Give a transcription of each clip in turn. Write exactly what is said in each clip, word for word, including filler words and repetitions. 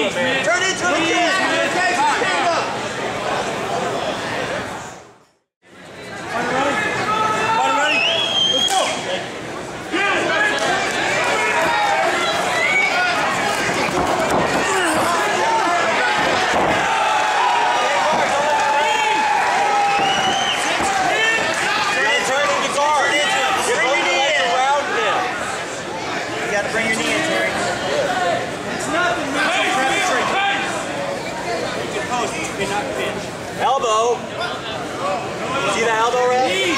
it, man. Turn into it again. Stand up. Fighter ready? Fighter ready? Let's go. Bring your knee in, Terry. It's nothing, man. Hey, hey, hey. You can post, you cannot pinch. Elbow. See the elbow, Red? Knee.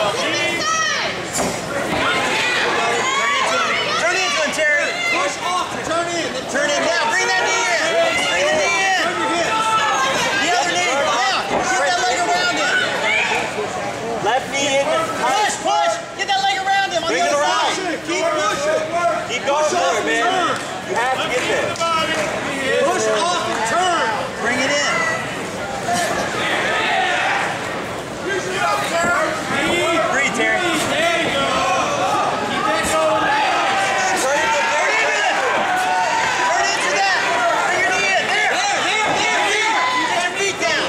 Turn into him, Terry. Push off. Turn in. Turn in. Now, bring that knee in. Bring the knee in. The other knee. Now, get that leg around him. Left knee in. Push, push. Get that leg around him. Bring it around. Keep pushing. Keep going there, man. You have to get there. Push off and turn. Bring it in. Breathe, Terry. There you go. Keep that going now. Turn into that. Turn into that. Bring your knee in. There. There, there, there, there. Get your feet down.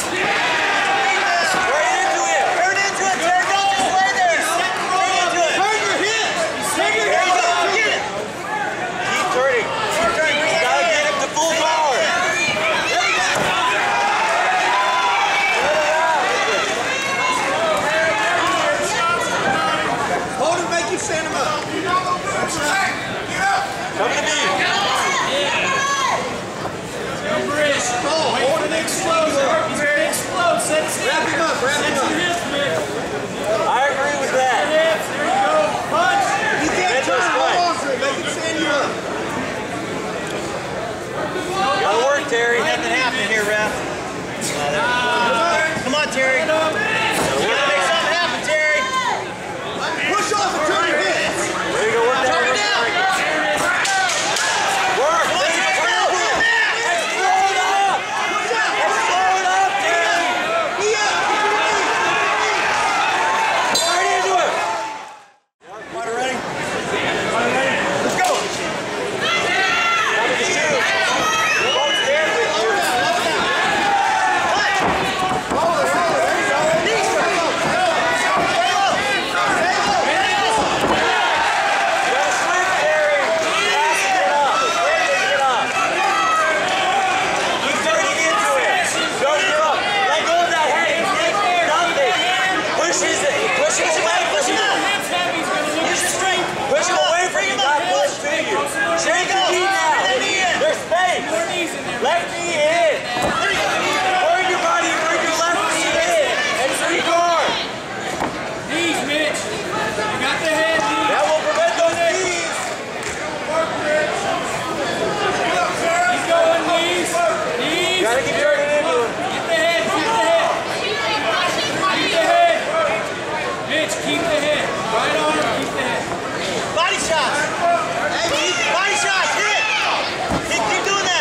Right into it. Turn into it, Terry. Don't just lay there. Turn into it. Turn your hips. Turn your hips. Turning. You gotta get him to full power. Hold him, make you stand him up. Come to me. Hold it, explode. Explode. Wrap him up, wrap him up. I agree with that. There you go. Punch. You can't turn. Hold on to it. Make him stand you up. Gotta work, Terry. Nothing happening here, ref. Come on, Terry. You gotta make something happen, Terry. Push off and turn your head. There you go. Work down. Turn it down. Work. Come on, Terry. Explode it up. Explode it up, Terry. Right into it. Fighter ready? Fighter ready? Let's go. Come to the shoot. Left knee in. Burn your body and bring your left knee in. And three guard. Knees, Mitch. You got the head, knees. That will prevent those knees. Keep going, knees. Knees. You gotta keep turning into him. Get the head, keep the head. Keep the head. Mitch, keep the head. Right arm, keep the head. Body shots. Hey, body shots. Hit. Keep, keep doing that.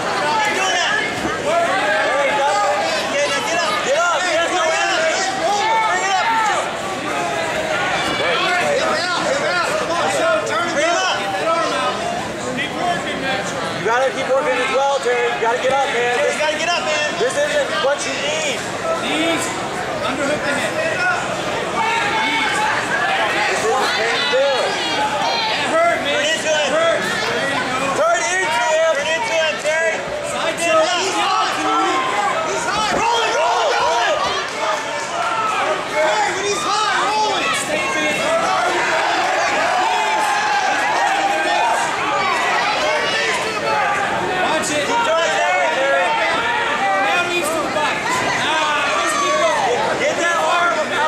You gotta keep working as well, Terry. You gotta get up, man. Terry, you gotta get up, man. This isn't what you need. Knees, underhook the head. Knees. This is what you can do. That hurt, man. Turn into it. Hurt. There you go. Turn into him. Turn into him, Terry. Side choke. He's hot. He's hot. Roll it, roll it, roll it. Terry, when he's hot, roll it. Stay big. Watch it. Keep doing it, Terry. Now knees to the body. Now, let's keep going. Get that arm.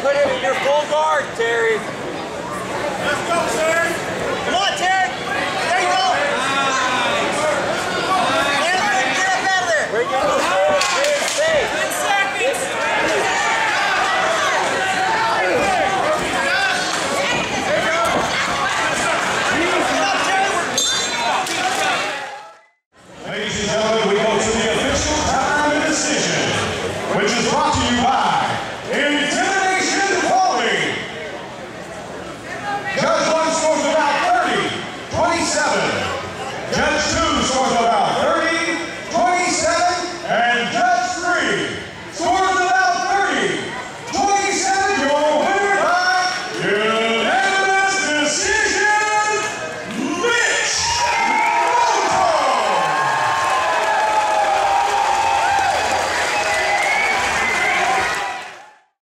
put him in your full guard, Terry. Let's go, Terry.